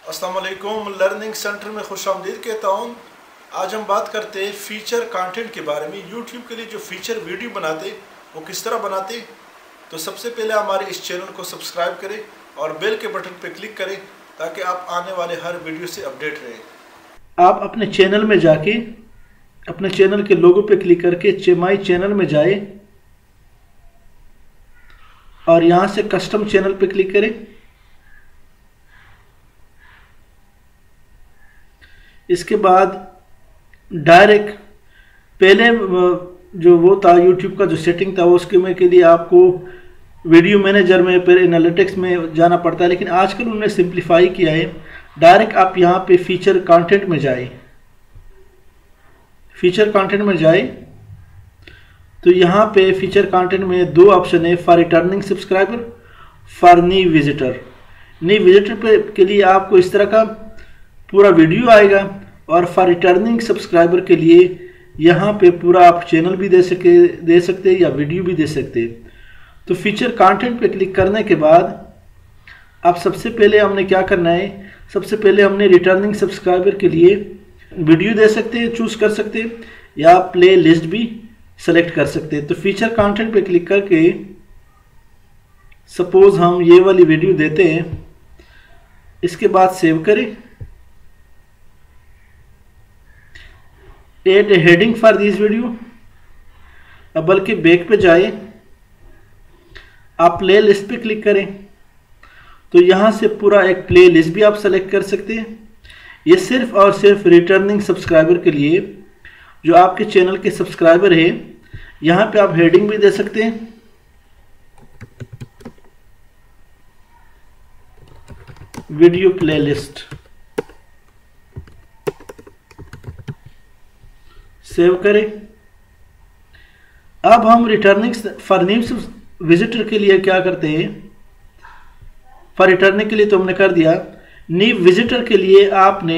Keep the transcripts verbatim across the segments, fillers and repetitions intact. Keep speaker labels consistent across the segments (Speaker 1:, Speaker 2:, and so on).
Speaker 1: अस्सलाम वालेकुम। Learning centre में खुशामदीद कहता हूँ। आज हम बात करते हैं फ़ीचर कंटेंट के बारे में। यूट्यूब के लिए जो फ़ीचर वीडियो बनाते वो किस तरह बनाते। तो सबसे पहले हमारे इस चैनल को सब्सक्राइब करें और बेल के बटन पर क्लिक करें ताकि आप आने वाले हर वीडियो से अपडेट रहें।
Speaker 2: आप अपने चैनल में जाके अपने चैनल के लोगो पे क्लिक करके माई चैनल में जाए और यहाँ से कस्टम चैनल पे क्लिक करें। इसके बाद डायरेक्ट पहले जो वो था यूट्यूब का जो सेटिंग था उसके में के लिए आपको वीडियो मैनेजर में फिर एनालिटिक्स में जाना पड़ता है, लेकिन आजकल उन्होंने सिंप्लीफाई किया है। डायरेक्ट आप यहाँ पे फीचर कंटेंट में जाए फीचर कंटेंट में जाए तो यहाँ पे फीचर कंटेंट में दो ऑप्शन है, for returning subscriber, for new visitor. New visitor पे के लिए आपको इस तरह का पूरा वीडियो आएगा और फॉर रिटर्निंग सब्सक्राइबर के लिए यहाँ पे पूरा आप चैनल भी दे सके दे सकते हैं या वीडियो भी दे सकते हैं। तो फीचर कंटेंट पे क्लिक करने के बाद अब सबसे पहले हमने क्या करना है, सबसे पहले हमने रिटर्निंग सब्सक्राइबर के लिए वीडियो दे सकते हैं, चूज कर सकते हैं या प्ले लिस्ट भी सेलेक्ट कर सकते हैं। तो फीचर कंटेंट पे क्लिक करके सपोज हम ये वाली वीडियो देते हैं, इसके बाद सेव करें, add heading for this video. अब बल्कि बैक पे जाए, आप प्ले लिस्ट पे क्लिक करें तो यहाँ से पूरा एक प्ले लिस्ट भी आप सेलेक्ट कर सकते हैं। ये सिर्फ और सिर्फ रिटर्निंग सब्सक्राइबर के लिए, जो आपके चैनल के सब्सक्राइबर है। यहाँ पे आप हेडिंग भी दे सकते हैं, वीडियो प्ले लिस्ट, सेव करें। अब हम रिटर्निंग फॉर न्यू विजिटर के लिए क्या करते हैं, फॉर रिटर्निंग के लिए तो हमने कर दिया, न्यू विजिटर के लिए आपने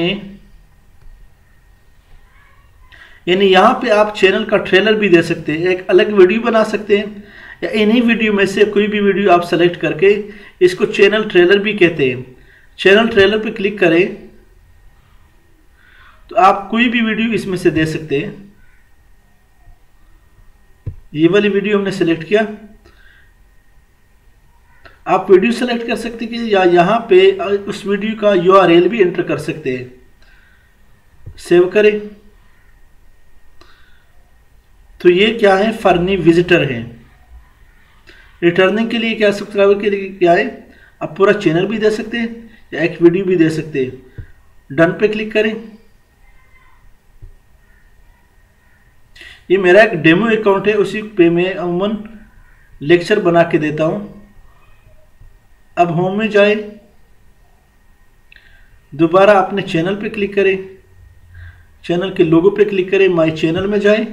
Speaker 2: यानी यहाँ पे आप चैनल का ट्रेलर भी दे सकते हैं, एक अलग वीडियो बना सकते हैं या इन्हीं वीडियो में से कोई भी वीडियो आप सेलेक्ट करके, इसको चैनल ट्रेलर भी कहते हैं। चैनल ट्रेलर पे क्लिक करें तो आप कोई भी वीडियो इसमें से दे सकते हैं। ये वाली वीडियो हमने सेलेक्ट किया, आप वीडियो सेलेक्ट कर सकते हैं या यहाँ पे उस वीडियो का यू आर एल भी एंटर कर सकते हैं। सेव करें। तो ये क्या है, फॉर न्यू विजिटर है। रिटर्निंग के लिए क्या, सब्सक्राइबर के लिए क्या है, आप पूरा चैनल भी दे सकते हैं या एक वीडियो भी दे सकते हैं। डन पे क्लिक करें। ये मेरा एक डेमो अकाउंट है, उसी पे मैं अमूमन लेक्चर बना के देता हूं। अब होम में जाए, दोबारा अपने चैनल पे क्लिक करें, चैनल के लोगो पे क्लिक करें, माय चैनल में जाए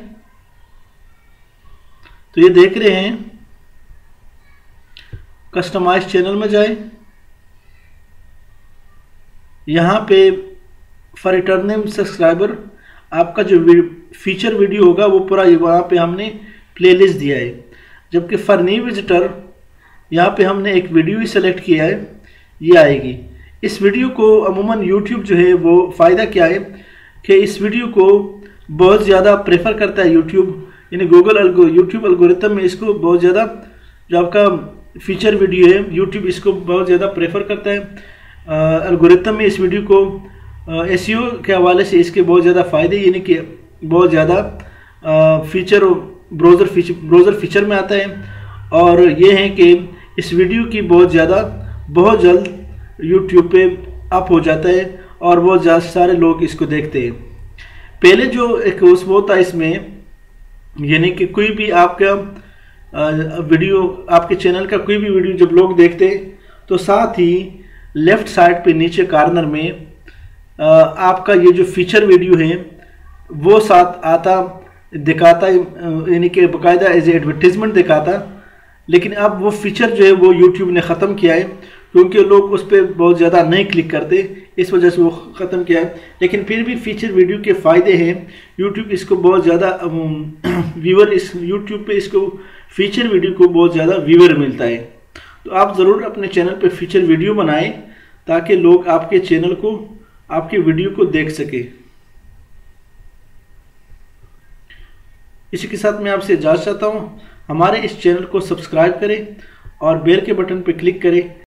Speaker 2: तो ये देख रहे हैं, कस्टमाइज चैनल में जाए, यहाँ पे फॉर रिटर्निंग सब्सक्राइबर आपका जो फीचर वीडियो होगा वो पूरा वहाँ पे हमने प्लेलिस्ट दिया है। जबकि फॉर न्यू विजिटर यहाँ पे हमने एक वीडियो ही सेलेक्ट किया है, ये आएगी। इस वीडियो को अमूमन यूट्यूब जो है वो फ़ायदा क्या है कि इस वीडियो को बहुत ज़्यादा प्रेफर करता है यूट्यूब, यानी गूगल अलगो यूट्यूब एल्गोरिथम में इसको बहुत ज़्यादा, जो आपका फीचर वीडियो है यूट्यूब इसको बहुत ज़्यादा प्रेफर करता है। एल्गोरिथम में इस वीडियो को एसईओ के हवाले से इसके बहुत ज़्यादा फ़ायदे, यानी कि बहुत ज़्यादा feature browser feature browser feature में आता है। और ये है कि इस वीडियो की बहुत ज़्यादा बहुत जल्द यूट्यूब पे अप हो जाता है और बहुत ज़्यादा सारे लोग इसको देखते हैं। पहले जो एक उस वो था इसमें, यानी कि कोई भी आपका वीडियो, आपके चैनल का कोई भी वीडियो जब लोग देखते तो साथ ही लेफ्ट साइड पे नीचे कॉर्नर में आपका ये जो फीचर वीडियो है वो साथ आता दिखाता, यानी कि बाकायदा एज एडवर्टीजमेंट दिखाता। लेकिन अब वो फीचर जो है वो यूट्यूब ने ख़त्म किया है, क्योंकि लोग उस पर बहुत ज़्यादा नहीं क्लिक करते, इस वजह से वो ख़त्म किया है। लेकिन फिर भी फीचर वीडियो के फ़ायदे हैं, यूट्यूब इसको बहुत ज़्यादा व्यूअर इस यूट्यूब पे इसको फीचर वीडियो को बहुत ज़्यादा व्यूअर मिलता है। तो आप ज़रूर अपने चैनल पे फीचर वीडियो बनाएं ताकि लोग आपके चैनल को, आपकी वीडियो को देख सके। इसी के साथ मैं आपसे इजाज़त चाहता हूँ। हमारे इस चैनल को सब्सक्राइब करें और बेल के बटन पर क्लिक करें